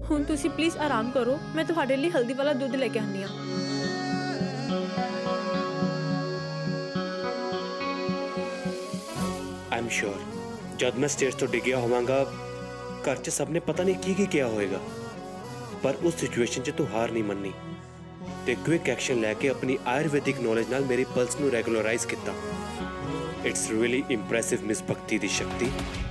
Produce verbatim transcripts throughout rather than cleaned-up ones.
हुण तुसी प्लीज आराम करो, मैं तुहाडे लिए हल्दी वाला दूध लेके आनी आ। आई एम श्योर जब मैं स्टेज तो डिग्या होवांगा घर च सबने पता नहीं की की क्या होएगा, पर उस सिचुएशन च तू हार नहीं मननी ते क्विक एक्शन लैके अपनी आयुर्वेदिक नॉलेज नाल मेरी पल्स नू रेगुलराइज किया। इट्स रियली इंप्रेसिव मिस भक्ति दी शक्ति।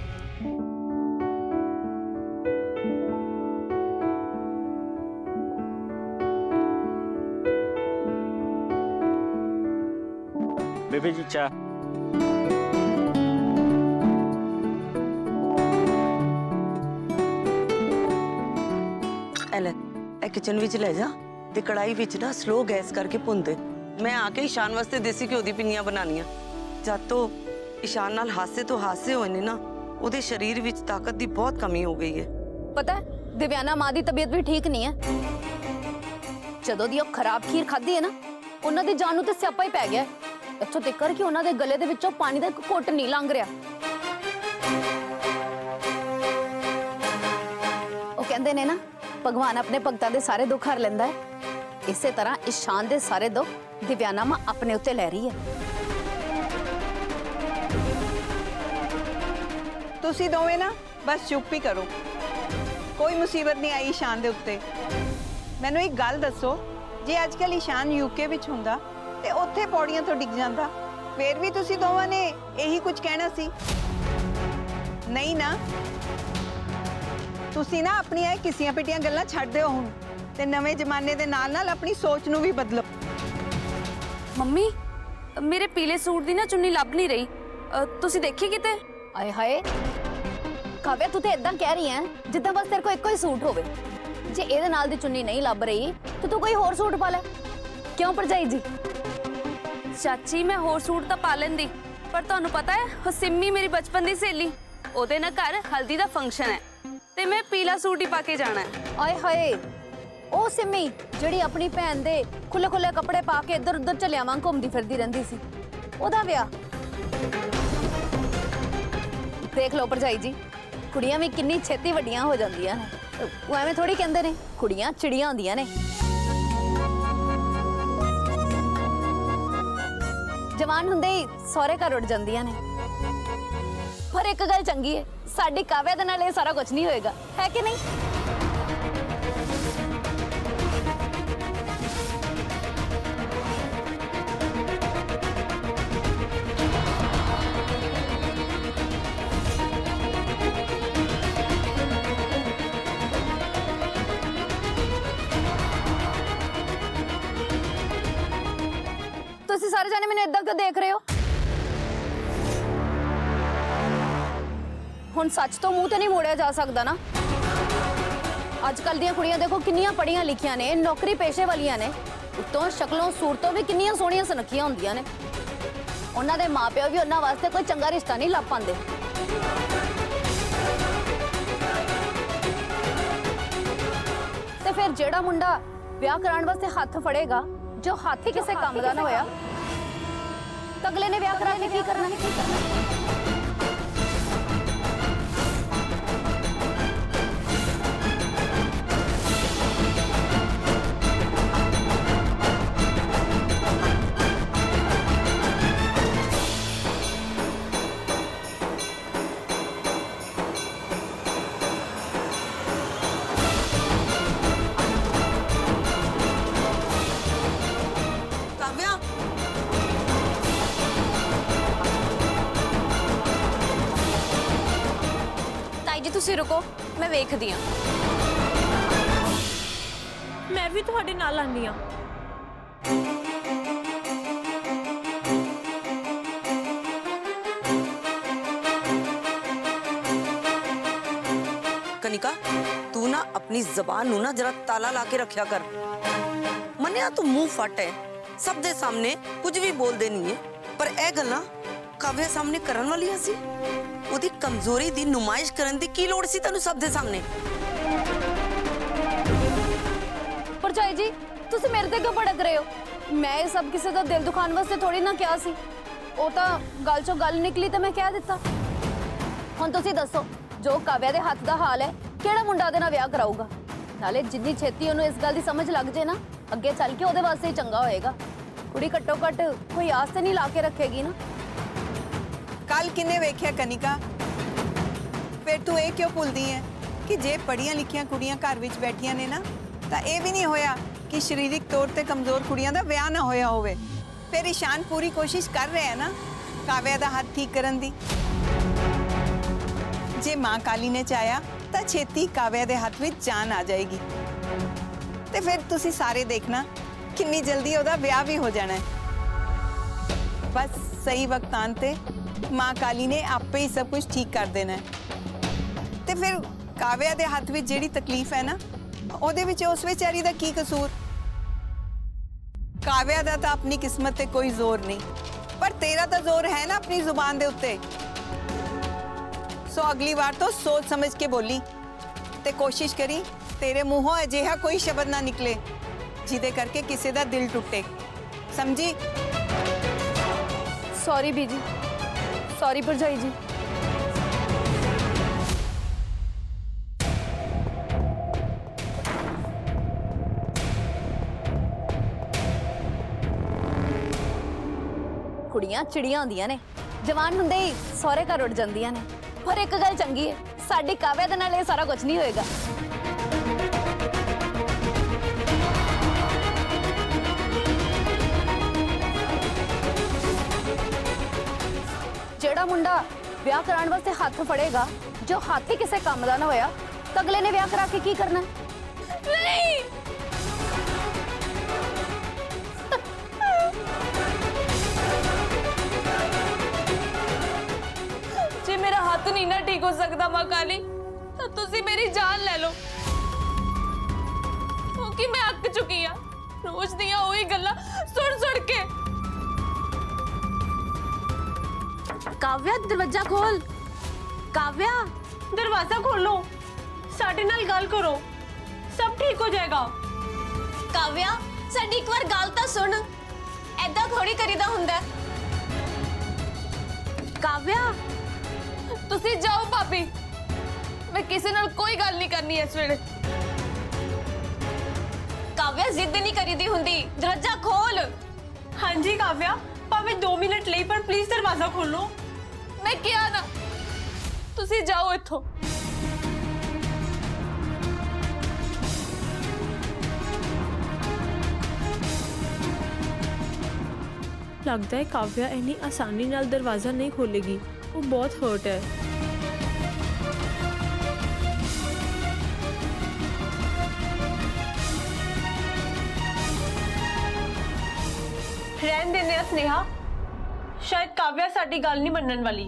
बेबे जी चा किचन विच ले जा ते कढ़ाई विच ना स्लो गैस करके भुन दे। मैं आके ईशान वास्ते देसी घ्यो दी पिन्नियां बनानियां। जद तो ईशान नाल हासे तो हासे होए ने ना, ओदे शरीर विच ताकत दी बहुत कमी हो गई है। पता है दिव्याना मां दी तबीयत भी ठीक नहीं है। जदों दी ओह खराब खीर खाधी है ना, उन्हां दी जान नूं ते स्यापा ही पै गया। इत्थों तकर कि उन्हां दे गले दे विचों पानी दा इक घुट नहीं लंघ रिहा। ओह कहंदे ने ना भगवान अपने भगतां दे सारे दुख हर लैंदा है। इसे तरह ईशान दे सारे दुख दिव्याना मां अपने उत्ते लै रही है। तुसी दोवें ना बस चुप ही करो, कोई मुसीबत नहीं आई ईशान दे उत्ते। मैनू एक गल दसो, जे अजकल ईशान यूके विच हुंदा ते उत्थे पौड़ियां तो डिग जांदा, फिर भी तुसी दोवां ने यही कुछ कहना सी? नहीं ना। तुसी ना अपनी किसियां पिटियां गल्लां छड्ड दिओ हुण ते नवें जमाने दे नाल नाल अपनी सोच नूं भी बदलो। मम्मी मेरे पीले सूट दी ना चुन्नी लभ नहीं रही, तुसी देखी किते? आए हाय काव्या, तू ते इदां कह रही है जिद्दां बस तेरे को इक्को ही सूट होवे। जे इहदे नाल दी चुन्नी नहीं लभ रही तो तू कोई होर सूट पा ले। क्यों भरजाई जी? चाची मैं होर सूट तो पा लेंदी, पर तुहानू पता है सिम्मी मेरी बचपन दी सहेली, ओदे ना घर हल्दी दा फंक्शन है ते मैं पीला सूट ही पाके जाना है। आए हाय ओ सिम्मी जिहड़ी अपनी भैन दे खुले खुले कपड़े पा के इधर उधर चलिया वांग घूमदी फिरदी रहिंदी सी, ओदा विआह। देख लो भरजाई जी, कुड़ियां भी किन्नी छेती वड्डियां हो जांदियां ने। वो एवें थोड़ी कहंदे ने कुड़ियां चिड़ियां होंदियां ने। जवान हुंदे ही सौरे घर उड़ जांदियां ने। पर एक गल चंगी है, साडी काव्या दे नाल ये सारा कुछ नहीं होएगा, है कि नहीं? तुसी सारे जाने मैंने इदां क्यों देख रहे हो? हुण सच तो मुंह ते नहीं मोड़िया जा सकता ना। अजकल दियां कुड़ियां देखो किन्नियां पढ़ियां लिखियां ने, नौकरी पेशे वालियां ने, उत्तों शक्लों सूरतों भी किन्नियां सोहणियां सुनखियां हुंदियां ने। उन्हां दे माँ प्यो भी उन्हां वास्ते कोई चंगा रिश्ता नहीं लभ पांदे। ते फिर जेड़ा मुंडा ब्याह कराउण वास्ते हत्थ फड़ेगा, जो हाथ ही किसी काम दा ना होया, तो अगले ने ब्याह करा के की करना है? तुसी रुको, मैं वेखदी हां। मैं भी तुहाडे नाल आंदी हां। कनिका तू ना अपनी जबान नू ना जरा ताला ला के रखया कर। मन्या तू मुंह फट है, सब दे सामने कुछ भी बोल देनी है, पर ए गल्लां काव्या सामने करन वाली सी। ओदी कमजोरी दी नुमाइश करन दी की लोड़ सी तैनू सब दे सामने? भरजाई जी तुसी मेरे ते क्यों भड़क रहे हो? मैं ये सब किसी दा दिल दुखान वास्ते थोड़ी ना किया सी। ओ तां गल चों गल निकली ते मैं कह दित्ता। हुण तुसी दसो, जो काव्या दे हाथ दा हाल है, केड़ा मुंडा दे नाल ब्याह कराऊगा? नाले जिन्नी छेती ਉਹਨੂੰ ਇਸ ਗੱਲ ਦੀ ਸਮਝ ਲੱਗ ਜੇ ਨਾ ਅੱਗੇ ਚੱਲ ਕੇ ਉਹਦੇ ਵਾਸਤੇ ਹੀ ਚੰਗਾ ਹੋਏਗਾ। ਕੁੜੀ ਘੱਟੋ ਘੱਟ ਕੋਈ ਆਸ ਤੇ ਨਹੀਂ ਲਾ ਕੇ ਰੱਖੇਗੀ ਨਾ। ਕੱਲ ਕਿੰਨੇ ਵੇਖਿਆ ਕਨਿਕਾ, ਫਿਰ ਤੂੰ ਇਹ ਕਿਉਂ ਭੁੱਲਦੀ ਹੈ ਕਿ ਜੇ ਪੜ੍ਹੀਆਂ ਲਿਖੀਆਂ ਕੁੜੀਆਂ ਘਰ ਵਿੱਚ ਬੈਠੀਆਂ ਨੇ ਨਾ ਤਾਂ ਇਹ ਵੀ ਨਹੀਂ ਹੋਇਆ ਕਿ ਸਰੀਰਕ ਤੌਰ ਤੇ ਕਮਜ਼ੋਰ ਕੁੜੀਆਂ ਦਾ ਵਿਆਹ ਨਾ ਹੋਇਆ ਹੋਵੇ। ਫਿਰ ਇਸ਼ਾਨ ਪੂਰੀ ਕੋਸ਼ਿਸ਼ ਕਰ ਰਿਹਾ ਹੈ ਨਾ ਕਾਵਿਆ ਦਾ ਹੱਥ ਠੀਕ ਕਰਨ ਦੀ। ਜੇ ਮਾਂ ਕਾਲੀ ਨੇ ਚਾਹਿਆ ਤਾਂ ਛੇਤੀ ਕਾਵਿਆ ਦੇ ਹੱਥ ਵਿੱਚ ਜਾਨ ਆ ਜਾਏਗੀ ਤੇ ਫਿਰ ਤੁਸੀਂ ਸਾਰੇ ਦੇਖਣਾ ਕਿੰਨੀ ਜਲਦੀ ਉਹਦਾ ਵਿਆਹ ਵੀ ਹੋ ਜਾਣਾ ਹੈ। ਬਸ ਸਹੀ ਵਕਤ ਆਉਣ ਤੇ ਮਾਂ ਕਾਲੀ ਨੇ ਆਪੇ ਹੀ ਸਭ ਕੁਝ ਠੀਕ ਕਰ ਦੇਣਾ ਹੈ। ਤੇ ਫਿਰ ਕਾਵਿਆ ਦੇ ਹੱਥ ਵਿੱਚ ਜਿਹੜੀ ਤਕਲੀਫ ਹੈ ਨਾ ਉਹਦੇ ਵਿੱਚ ਉਸ ਵਿਚਾਰੀ ਦਾ ਕੀ ਕਸੂਰ। ਕਾਵਿਆ ਦਾ ਤਾਂ ਆਪਣੀ ਕਿਸਮਤ ਤੇ ਕੋਈ ਜ਼ੋਰ ਨਹੀਂ, ਪਰ ਤੇਰਾ ਤਾਂ ਜ਼ੋਰ ਹੈ ਨਾ ਆਪਣੀ ਜ਼ੁਬਾਨ ਦੇ ਉੱਤੇ। ਸੋ ਅਗਲੀ ਵਾਰ ਤੋਂ ਸੋਚ ਸਮਝ ਕੇ ਬੋਲੀ ਤੇ ਕੋਸ਼ਿਸ਼ ਕਰੀ ਤੇਰੇ ਮੂੰਹੋਂ ਅਜਿਹਾ ਕੋਈ ਸ਼ਬਦ ਨਾ ਨਿਕਲੇ ਜਿਹਦੇ ਕਰਕੇ ਕਿਸੇ ਦਾ ਦਿਲ ਟੁੱਟੇ, ਸਮਝੀ। ਸੌਰੀ ਬੀਜੀ, ਸੌਰੀ ਭਰਜਾਈ ਜੀ। ਕੁੜੀਆਂ ਚਿੜੀਆਂ ਹੁੰਦੀਆਂ ਨੇ, ਜਵਾਨ ਹੁੰਦੇ ਹੀ ਸਹੁਰੇ ਘਰ ਉੱਡ ਜਾਂਦੀਆਂ ਨੇ। ਪਰ ਇੱਕ ਗੱਲ ਚੰਗੀ ਹੈ, ਸਾਡੀ ਕਾਵਿਆ ਦੇ ਨਾਲ ਇਹ ਸਾਰਾ ਕੁਝ ਨਹੀਂ ਹੋਏਗਾ। ਜਿਹੜਾ ਮੁੰਡਾ ਵਿਆਹ ਕਰਾਉਣ ਵਾਸਤੇ ਹੱਥ ਫੜੇਗਾ, ਜੋ ਹੱਥ ਹੀ ਕਿਸੇ ਕੰਮ ਦਾ ਨਾ ਹੋਇਆ ਤਾਂ ਅਗਲੇ ਨੇ ਵਿਆਹ ਕਰਾ ਕੇ ਕੀ ਕਰਨਾ ਹੈ? ਨਹੀਂ ਜੇ ਮੇਰਾ ਹੱਥ ਨਹੀਂ ਨਾ ਠੀਕ ਹੋ ਸਕਦਾ ਮਾਂ ਕਾਲੀ ਤਾਂ ਤੁਸੀਂ ਮੇਰੀ ਜਾਨ ਲੈ ਲਓ, ਕਿਉਂਕਿ ਮੈਂ ਅੱਕ ਚੁੱਕੀ ਆ ਰੋਜ਼ ਦੀਆਂ ਉਹੀ ਗੱਲਾਂ ਸੁਣ ਸੁਣ ਕੇ। ਕਾਵਿਆ ਦਰਵਾਜ਼ਾ ਖੋਲ, ਕਾਵਿਆ ਦਰਵਾਜ਼ਾ ਖੋਲੋ, ਸਾਡੇ ਨਾਲ ਗੱਲ ਕਰੋ, ਸਭ ਠੀਕ ਹੋ ਜਾਏਗਾ। ਕਾਵਿਆ ਸਾਡੀ ਇੱਕ ਵਾਰ ਗੱਲ ਤਾਂ ਸੁਣ, ਐਦਾਂ ਥੋੜੀ ਕਰੀਦਾ ਹੁੰਦਾ। ਕਾਵਿਆ ਤੁਸੀਂ ਜਾਓ ਭਾਬੀ, ਮੈਂ ਕਿਸੇ ਨਾਲ ਕੋਈ ਗੱਲ ਨਹੀਂ ਕਰਨੀ ਇਸ ਵੇਲੇ। ਕਾਵਿਆ ਜ਼ਿੱਦ ਨਹੀਂ ਕਰੀਦੀ ਹੁੰਦੀ, ਦਰਵਾਜ਼ਾ ਖੋਲ। ਹਾਂਜੀ ਕਾਵਿਆ, ਭਾਵੇਂ ਦੋ ਮਿੰਟ ਲਈ ਪਰ ਪਲੀਜ਼ ਦਰਵਾਜ਼ਾ ਖੋਲੋ। ਮੈਂ ਕਿਹਾ ਨਾ, ਤੁਸੀਂ ਜਾਓ ਇੱਥੋਂ। लगता है काव्या इतनी आसानी नाल दरवाजा नहीं खोलेगी, वो बहुत हर्ट है। रहन देने स्नेहा, शायद काव्या साडी गल नहीं मनन वाली।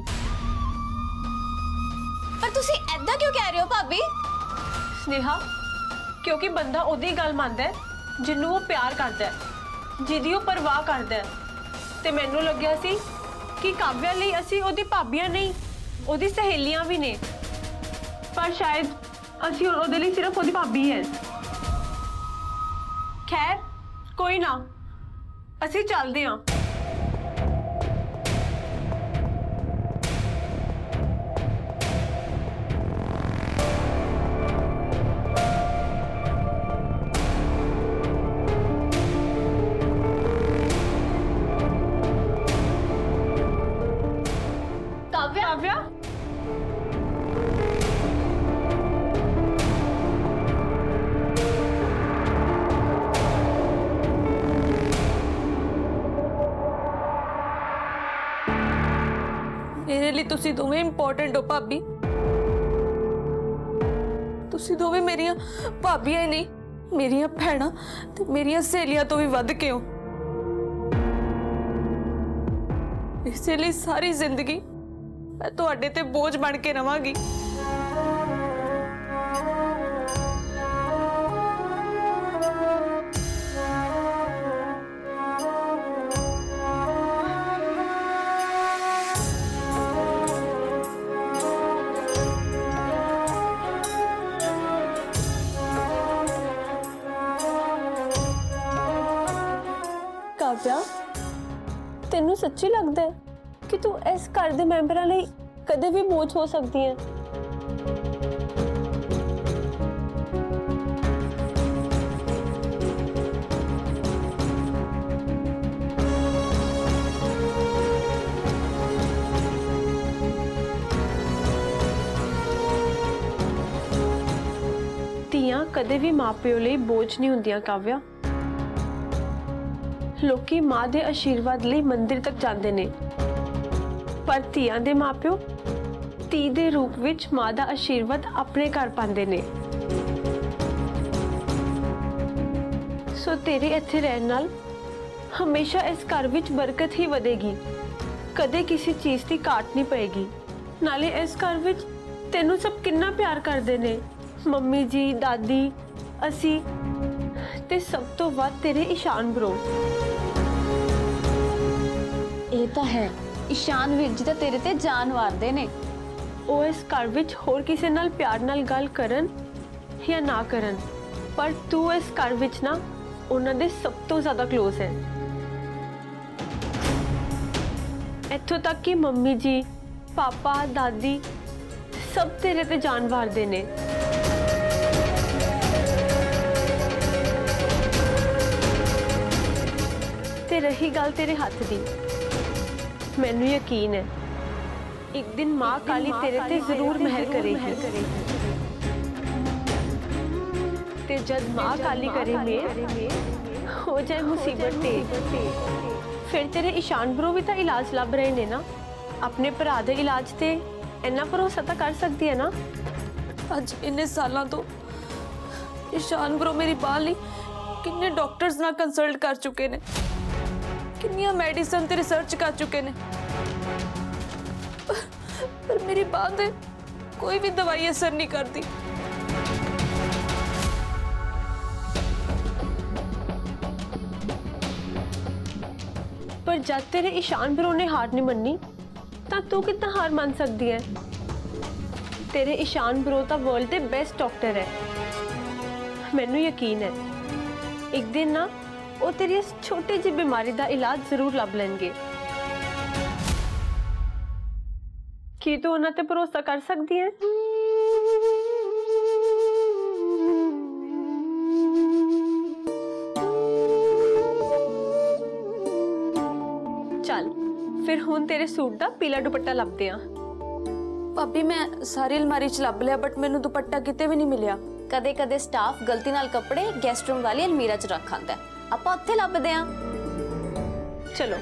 पर तुसी ऐदा क्यों कह रहे हो भाभी? स्नेहा, क्योंकि बंदा ओदी गल मानदा है जिन्नू वो प्यार करदा है, जिहदी वो परवाह करदा है। ते मैनू लग्या सी कि काव्या लई असी ओदी भाबियां नहीं, ओदी सहेलियां भी ने, पर शायद असी ओदे लई सिर्फ ओदी भाभी है। खैर कोई ना, असी चलदे हां। काव्या, मेरे लिए तुसी दोवें इंपॉर्टेंट हो भाभी। तुसी दोवें मेरियां भाभियां ही नहीं, मेरियां भैणां ते मेरियां सहेलियां तो भी वध के हो। इसलिए सारी जिंदगी मैं तुहाडे ते बोझ बन के रवांगी। काव्या, तेनू सच्ची लगता है कि तू इस घर दे मैंबरां लई कदे भी बोझ हो सकती है? ਧੀਆਂ ਕਦੇ ਵੀ ਮਾਪਿਓ ਲਈ ਬੋਝ ਨਹੀਂ ਹੁੰਦੀਆਂ ਕਾਵਿਆ। ਲੋਕੀ ਮਾਂ ਦੇ ਆਸ਼ੀਰਵਾਦ ਲਈ ਮੰਦਿਰ ਤੱਕ ਜਾਂਦੇ ਨੇ, ਪਰ ਧੀਆਂ ਦੇ ਮਾਪਿਓ ਧੀ ਦੇ ਰੂਪ ਵਿੱਚ ਮਾਂ ਦਾ ਆਸ਼ੀਰਵਾਦ ਆਪਣੇ ਘਰ ਪਾਉਂਦੇ ਨੇ। ਸੋ ਤੇਰੇ ਇੱਥੇ ਰਹਿਣ ਨਾਲ ਹਮੇਸ਼ਾ ਇਸ ਘਰ ਵਿੱਚ ਬਰਕਤ ਹੀ ਵਧੇਗੀ, ਕਦੇ ਕਿਸੇ ਚੀਜ਼ ਦੀ ਘਾਟ ਨਹੀਂ ਪਏਗੀ। ਨਾਲੇ ਇਸ ਘਰ ਵਿੱਚ ਤੈਨੂੰ ਸਭ ਕਿੰਨਾ ਪਿਆਰ ਕਰਦੇ ਨੇ, ਮੰਮੀ ਜੀ, ਦਾਦੀ, ਅਸੀਂ ਤੇ ਸਭ ਤੋਂ ਵੱਧ ਤੇਰੇ ਈਸ਼ਾਨ ਬ్రో। ਇਹ ਤਾਂ ਹੈ, ਈਸ਼ਾਨ ਵੀਰ ਜੀ ਤਾਂ ਤੇਰੇ ਤੇ ਜਾਨ ਵਾਰਦੇ ਨੇ। ਉਹ ਇਸ ਘਰ ਵਿੱਚ ਹੋਰ ਕਿਸੇ ਨਾਲ ਪਿਆਰ ਨਾਲ ਗੱਲ ਕਰਨ ਜਾਂ ਨਾ ਕਰਨ, ਪਰ ਤੂੰ ਇਸ ਘਰ ਵਿੱਚ ਨਾ ਉਹਨਾਂ ਦੇ ਸਭ ਤੋਂ ਜ਼ਿਆਦਾ ਕਲੋਜ਼ ਹੈ। ਇੱਥੋਂ ਤੱਕ ਕਿ ਮੰਮੀ ਜੀ, ਪਾਪਾ, ਦਾਦੀ ਸਭ ਤੇਰੇ ਤੇ ਜਾਨ ਵਾਰਦੇ ਨੇ। ਤੇ ਰਹੀ ਗੱਲ ਤੇਰੇ ਹੱਥ ਦੀ, ਮੈਨੂੰ ਯਕੀਨ ਹੈ ਇੱਕ ਦਿਨ ਮਾਂ ਕਾਲੀ ਤੇਰੇ ਤੇ ਜ਼ਰੂਰ ਮਿਹਰ ਕਰੇਗੀ। ਤੇ ਜਦ ਮਾਂ ਕਾਲੀ ਕਰੇ ਮਿਹਰ, ਹੋ ਜਾਏ ਮੁਸੀਬਤ ਤੇ, ਫਿਰ ਤੇਰੇ ਈਸ਼ਾਨ ਬ్రో ਵੀ ਤਾਂ ਇਲਾਜ ਲੱਭ ਰਹੇ ਨੇ ਨਾ। ਆਪਣੇ ਭਰਾ ਦੇ ਇਲਾਜ ਤੇ ਇੰਨਾ ਭਰੋਸਾ ਤਾਂ ਕਰ ਸਕਦੀ ਹੈ ਨਾ। ਅੱਜ ਇੰਨੇ ਸਾਲਾਂ ਤੋਂ ਈਸ਼ਾਨ ਬ్రో ਮੇਰੀ ਬਾਂਹ ਲਈ ਕਿੰਨੇ ਡਾਕਟਰਸ ਨਾਲ ਕੰਸਲਟ ਕਰ ਚੁੱਕੇ ਨੇ, ਕਿੰਨੀਆਂ ਮੈਡੀਸਨ ਤੇ ਰਿਸਰਚ ਕਰ ਚੁੱਕੇ ਨੇ, ਪਰ ਮੇਰੀ ਬਾਂਹ ਤੇ ਕੋਈ ਵੀ ਦਵਾਈ ਅਸਰ ਨਹੀਂ ਕਰਦੀ। ਪਰ ਜਦ ਤੇਰੇ ਈਸ਼ਾਨ ਬ్రో ਨੇ ਹਾਰ ਨਹੀਂ ਮੰਨੀ ਤਾਂ ਤੂੰ ਕਿੱਦਾਂ ਹਾਰ ਮੰਨ ਸਕਦੀ ਹੈ। ਤੇਰੇ ਈਸ਼ਾਨ ਬ్రో ਤਾਂ ਵਰਲਡ ਦੇ ਬੈਸਟ ਡਾਕਟਰ ਹੈ। ਮੈਨੂੰ ਯਕੀਨ ਹੈ ਇੱਕ ਦਿਨ ਨਾ ਉਹ ਤੇਰੀ ਇਸ ਛੋਟੀ ਜਿਹੀ ਬਿਮਾਰੀ ਦਾ ਇਲਾਜ ਜ਼ਰੂਰ ਲੱਭ ਲੈਣਗੇ। ਕੀ ਤੂੰ ਉਹਨਾਂ ਤੇ ਭਰੋਸਾ ਕਰ ਸਕਦੀ ਹੈ? ਚੱਲ ਫਿਰ ਹੁਣ ਤੇਰੇ ਸੂਟ ਦਾ ਪੀਲਾ ਦੁਪੱਟਾ ਲੱਭਦੇ ਆ। ਭਾਬੀ ਮੈਂ ਸਾਰੀ ਅਲਮਾਰੀ ਚ ਲੱਭ ਲਿਆ, ਬਟ ਮੈਨੂੰ ਦੁਪੱਟਾ ਕਿਤੇ ਵੀ ਨਹੀਂ ਮਿਲਿਆ। ਕਦੇ ਕਦੇ ਸਟਾਫ ਗਲਤੀ ਨਾਲ ਕੱਪੜੇ ਗੈਸਟ ਰੂਮ ਵਾਲੀ ਅਲਮੀਰਾ 'ਚ ਰੱਖ ਆਂਦਾ, ਆਪਾਂ ਉੱਥੇ ਲੱਭਦੇ ਆਂ। ਚਲੋ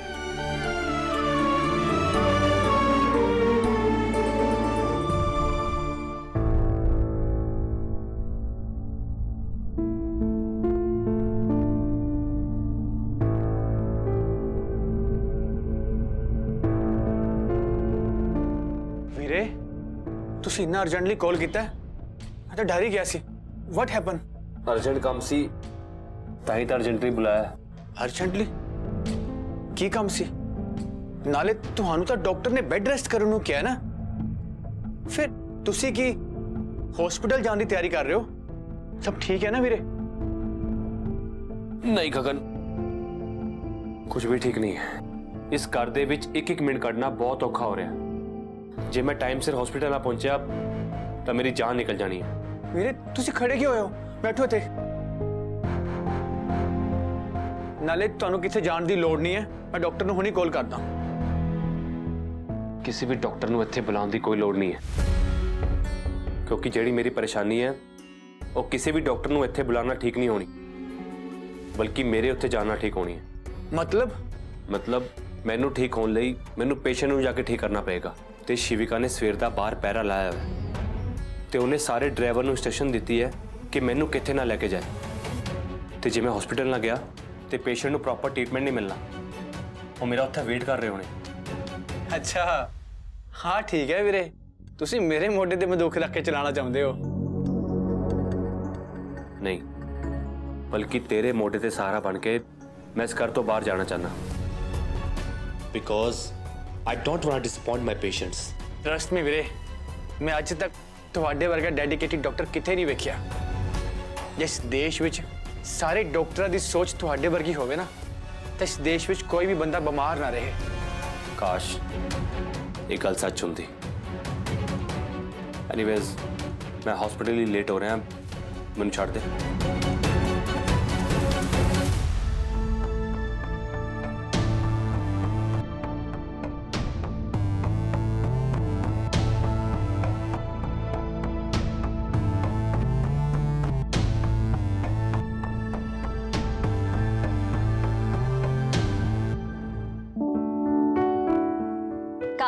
ਵੀਰੇ, ਤੁਸੀਂ ਇੰਨਾ ਅਰਜੈਂਟਲੀ ਕਾਲ ਕੀਤਾ? ਮੈਂ ਤਾਂ ਡਰ ਹੀ ਗਿਆ ਸੀ। What happen? ਅਰਜੈਂਟ ਕੰਮ ਸੀ ਤਾਂ ਹੀ ਤਾਂ ਅਰਜੈਂਟਲੀ ਬੁਲਾਇਆ। ਅਰਜੈਂਟਲੀ ਕੀ ਕੰਮ ਸੀ? ਨਾਲੇ ਤੁਹਾਨੂੰ ਤਾਂ ਡਾਕਟਰ ਨੇ ਬੈੱਡ ਰੈਸਟ ਕਰਨ ਨੂੰ ਕਿਹਾ ਨਾ, ਫਿਰ ਤੁਸੀਂ ਕੀ ਹਸਪੀਟਲ ਜਾਣ ਦੀ ਤਿਆਰੀ ਕਰ ਰਹੇ ਹੋ? ਸਭ ਠੀਕ ਹੈ ਨਾ ਵੀਰੇ? ਨਹੀਂ ਗਗਨ, ਕੁਝ ਵੀ ਠੀਕ ਨਹੀਂ ਹੈ। ਇਸ ਘਰ ਦੇ ਵਿੱਚ ਇੱਕ ਇੱਕ ਮਿੰਟ ਕੱਢਣਾ ਬਹੁਤ ਔਖਾ ਹੋ ਰਿਹਾ। ਜੇ ਮੈਂ ਟਾਈਮ ਸਿਰ ਹਸਪੀਟਲ ਨਾ ਪਹੁੰਚਿਆ ਤਾਂ ਮੇਰੀ ਜਾਨ ਨਿਕਲ ਜਾਣੀ ਹੈ। ਵੀਰੇ ਤੁਸੀਂ ਖੜੇ ਕਿਉਂ ਹੋਏ ਹੋ? ਬੈਠੋ ਇੱਥੇ। ਨਾਲੇ ਤੁਹਾਨੂੰ ਕਿੱਥੇ ਜਾਣ ਦੀ ਲੋੜ ਨਹੀਂ ਹੈ, ਮੈਂ ਡਾਕਟਰ ਨੂੰ ਹੁਣੀ ਕਾਲ ਕਰਦਾ। ਕਿਸੇ ਵੀ ਡਾਕਟਰ ਨੂੰ ਇੱਥੇ ਬੁਲਾਉਣ ਦੀ ਕੋਈ ਲੋੜ ਨਹੀਂ ਹੈ, ਕਿਉਂਕਿ ਜਿਹੜੀ ਮੇਰੀ ਪਰੇਸ਼ਾਨੀ ਹੈ ਉਹ ਕਿਸੇ ਵੀ ਡਾਕਟਰ ਨੂੰ ਇੱਥੇ ਬੁਲਾਉਣਾ ਠੀਕ ਨਹੀਂ ਹੋਣੀ, ਬਲਕਿ ਮੇਰੇ ਉੱਥੇ ਜਾਣਾ ਠੀਕ ਹੋਣੀ ਹੈ। ਮਤਲਬ? ਮਤਲਬ ਮੈਨੂੰ ਠੀਕ ਹੋਣ ਲਈ ਮੈਨੂੰ ਪੇਸ਼ੈਂਟ ਨੂੰ ਜਾ ਕੇ ਠੀਕ ਕਰਨਾ ਪਏਗਾ। ਤੇ ਸ਼ਿਵਿਕਾ ਨੇ ਸਵੇਰ ਦਾ ਬਾਹਰ ਪਹਿਰਾ ਲਾਇਆ ਹੈ ਤੇ ਉਹਨੇ ਸਾਰੇ ਡਰਾਈਵਰ ਨੂੰ ਇੰਸਟਰਕਸ਼ਨ ਦਿੱਤੀ ਹੈ ਕਿ ਮੈਨੂੰ ਕਿੱਥੇ ਨਾ ਲੈ ਕੇ ਜਾਏ। ਤੇ ਜੇ ਮੈਂ ਹਸਪੀਟਲ ਨਾ ਗਿਆ ਤੇ ਪੇਸ਼ੈਂਟ ਨੂੰ ਪ੍ਰੋਪਰ ਟ੍ਰੀਟਮੈਂਟ ਨਹੀਂ ਮਿਲਣਾ। ਉਹ ਮੇਰਾ ਉੱਥੇ ਵੇਟ ਕਰ ਰਹੇ ਹੋਣੇ। ਅੱਛਾ ਹਾਂ ਠੀਕ ਹੈ ਵੀਰੇ, ਤੁਸੀਂ ਮੇਰੇ ਮੋਢੇ ਤੇ ਬੰਦੂਕ ਰੱਖ ਕੇ ਚਲਾਉਣਾ ਚਾਹੁੰਦੇ ਹੋ? ਨਹੀਂ, ਬਲਕਿ ਤੇਰੇ ਮੋਢੇ ਤੇ ਸਹਾਰਾ ਬਣ ਕੇ ਮੈਂ ਇਸ ਘਰ ਤੋਂ ਬਾਹਰ ਜਾਣਾ ਚਾਹੁੰਦਾ। Because I don't want to disappoint my patients. Trust me ਵੀਰੇ, ਮੈਂ ਅੱਜ ਤੱਕ ਤੁਹਾਡੇ ਵਰਗਾ ਡੈਡੀਕੇਟਿਡ ਡਾਕਟਰ ਕਿਤੇ ਨਹੀਂ ਵੇਖਿਆ। ਜਿਸ ਦੇਸ਼ ਵਿੱਚ ਸਾਰੇ ਡਾਕਟਰਾਂ ਦੀ ਸੋਚ ਤੁਹਾਡੇ ਵਰਗੀ ਹੋਵੇ ਨਾ, ਤਾਂ ਇਸ ਦੇਸ਼ ਵਿੱਚ ਕੋਈ ਵੀ ਬੰਦਾ ਬਿਮਾਰ ਨਾ ਰਹੇ। ਕਾਸ਼ ਇਹ ਗੱਲ ਸੱਚ ਹੁੰਦੀ। ਐਨੀਵੇਜ਼ ਮੈਂ ਹਸਪੀਟਲ ਲਈ ਲੇਟ ਹੋ ਰਿਹਾ, ਮੈਨੂੰ ਛੱਡ ਦੇ।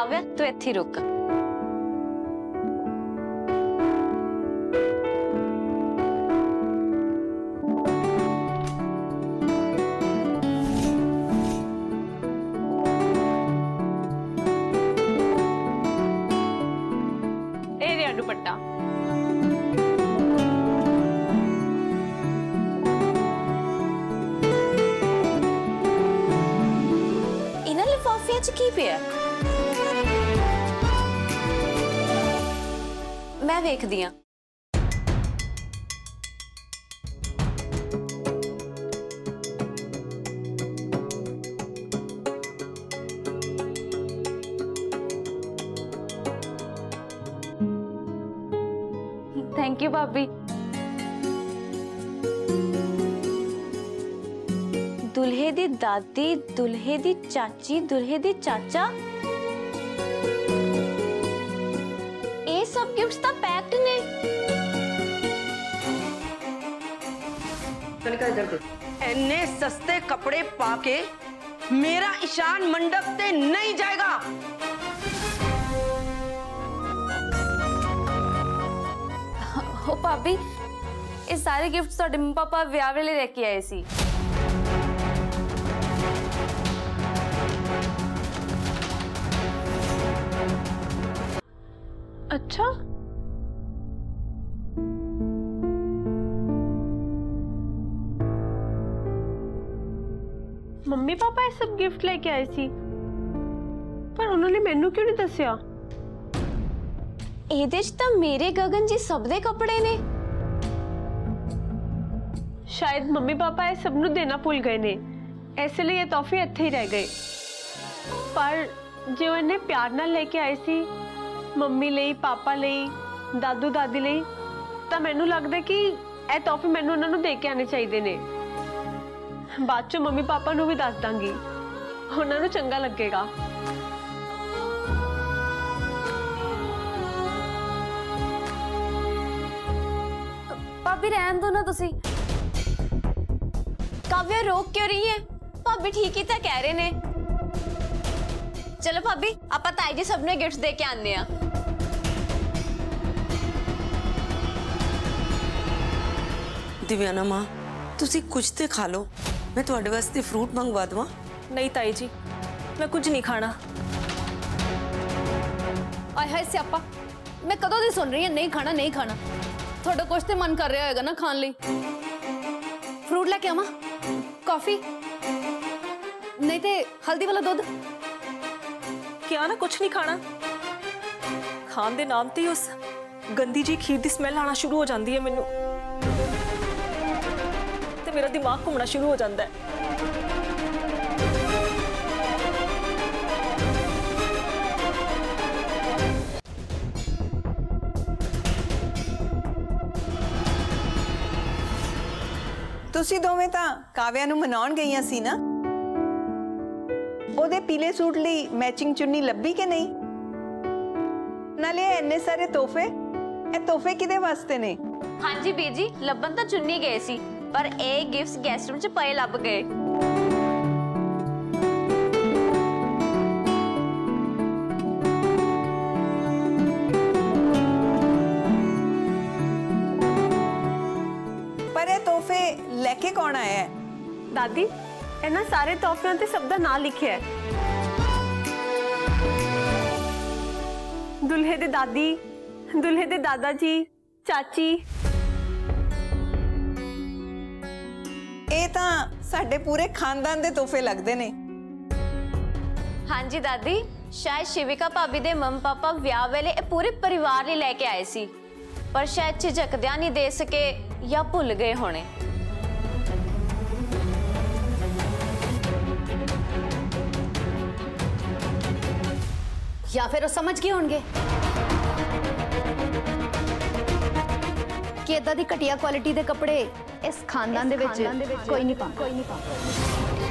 काव्या तू इत्थे रुक। ए रिया दुपट्टा। इन्हां लिफाफियां च की पिया? मैं वेखदी हां। थैंक यू भाभी। दुल्हे दी दादी, दुल्हे दी चाची, दुल्हे दी चाचा, ये सब गिफ्ट्स तो पैक्ड ने। इन्ने सस्ते कपड़े पाके मेरा ईशान मंडप ते नहीं जाएगा। ओ भाभी, ये सारे गिफ्ट्स ਤੁਹਾਡੇ ਮੰਮੀ ਪਾਪਾ ਵਿਆਹ ਵੇਲੇ ਲੈ ਕੇ ਆਏ ਸੀ। अच्छा, मम्मी पापा ये सब गिफ्ट लेके आए सी, पर उन्होंने मैनू क्यों नहीं दसिया? ਇਹਦੇ ਚ ਤਾਂ ਮੇਰੇ ਗगन जी सब दे कपड़े ने। शायद मम्मी पापा ये सब नू देना भूल गए ने, इसलिए ये तोहफे इत्थे ही रह गए। पर जो इन्हें प्यार नाल लेके आए सी, मम्मी लई, पापा लई, दादू दादी लई, ਤਾਂ ਮੈਨੂੰ ਲੱਗਦਾ ਕਿ ਇਹ ਤੋਹਫੇ ਮੈਨੂੰ ਉਹਨਾਂ ਨੂੰ ਦੇ ਕੇ ਆਣੇ ਚਾਹੀਦੇ ਨੇ। ਬਾਅਦ ਚ ਮੰਮੀ ਪਾਪਾ ਨੂੰ ਵੀ ਦੱਸ ਦਾਂਗੀ, ਉਹਨਾਂ ਨੂੰ ਚੰਗਾ ਲੱਗੇਗਾ। ਭਾਬੀ ਰਹਿਣ ਦੋ ਨਾ ਤੁਸੀਂ। काव्या रोक क्यों रही है? भाभी ठीक ही तो कह रहे ने। चलो भाभी, आप ताई जी सबने गिफ्ट दे के आने आ। दिव्याना मां, तुसी कुछ ते खा लो, मैं तुहाडे वास्ते फ्रूट मंगवा दवां। नहीं ताई जी, मैं कुछ नहीं खाना। आय हाय स्यापा, मैं कदों दी सुन रही हां नहीं खाना नहीं खाना। थोड़ा कुछ ते मन कर रहा होगा ना खान लई। फ्रूट लेके आवां? कॉफी? नहीं ते हल्दी वाला दूध? क्या ना कुछ नहीं खाना। खान दे नाम ते ही उस गंदी जी खीर दी स्मैल आना शुरू हो जाती है मैनू, ते मेरा दिमाग घूमना शुरू हो जाता है। ਤੁਸੀਂ ਦੋਵੇਂ ਤਾਂ ਕਾਵਿਆ ਨੂੰ ਮਨਾਉਣ ਗਈਆਂ ਸੀ ਨਾ? ਉਹਦੇ ਪੀਲੇ ਸੂਟ ਲਈ ਮੈਚਿੰਗ ਚੁੰਨੀ ਲੱਭੀ ਕਿ ਨਹੀਂ? ਨਾਲੇ ਇੰਨੇ ਸਾਰੇ ਤੋਹਫੇ, ਇਹ ਤੋਹਫੇ ਕਿਹਦੇ ਵਾਸਤੇ ਨੇ? हाँ जी बीजी, लब्बन तो चुन्नी गए सी, पर ए गिफ्ट्स गेस्ट रूम च पए लभ गए। ਪਰ ਇਹ ਤੋਹਫੇ ਲੈ ਕੇ ਕੌਣ ਆਇਆ ਹੈ? ਦਾਦੀ, ਇਹਨਾਂ ਸਾਰੇ ਤੋਹਫਿਆਂ ਤੇ ਸਭ ਦਾ ਨਾਂ ਲਿਖਿਆ ਹੈ। ਦੁल्हे ਦੇ ਦਾਦੀ, ਦੁल्हे ਦੇ ਦਾਦਾ ਜੀ, ਚਾਚੀ। ਇਹ ਤਾਂ ਸਾਡੇ ਪੂਰੇ ਖਾਨਦਾਨ ਦੇ ਤੋਹਫੇ ਲੱਗਦੇ ਨੇ। हाँ जी दादी, शायद शिविका भाभी दे मम पापा विआह वेले ए पूरे परिवार लिए लेके आए सी, पर शायद झिझकदियां नहीं दे सके या भुल गए होने। या फिर वो समझ गए होंगे कि इदां दी घटिया क्वालिटी दे कपड़े इस खानदान दे विच कोई नहीं पांदा।